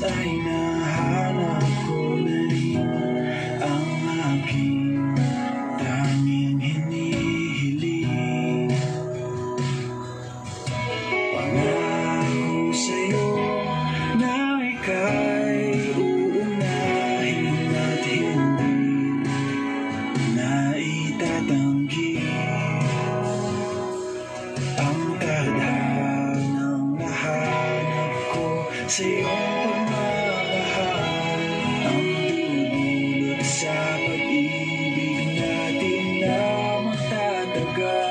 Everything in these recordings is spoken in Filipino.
ay nahanap ko na rin ang aking tanging hinihiling. Pangako sa'yo na ika'y uunahin at hindi na itatanggi ang tadhanang nahanap ko sa iyong pagmamahal, ang dudulot sa pag-ibig natin na matatagal.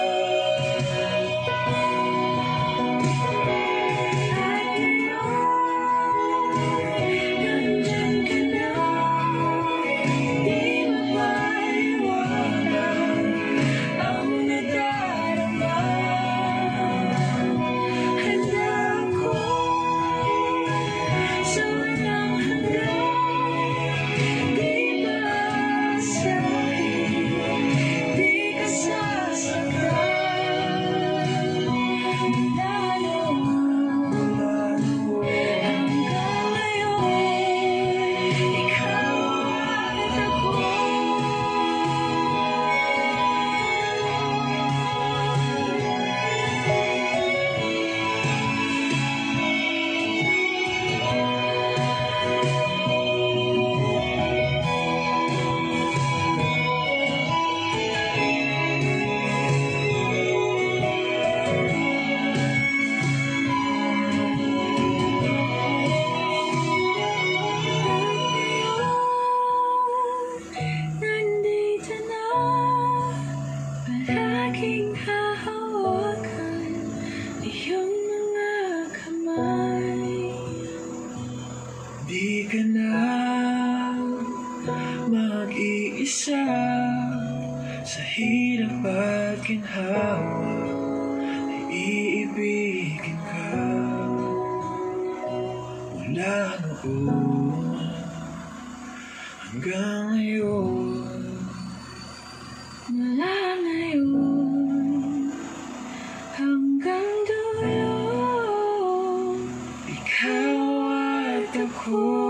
Aking hahawakan iyong mga kamay. Di ka na mag-iisa sa hirap at ginhawa, ay iibigin ka mula noon hanggang ngayon. Mula ngayon hanggang dulo, Ikaw at ako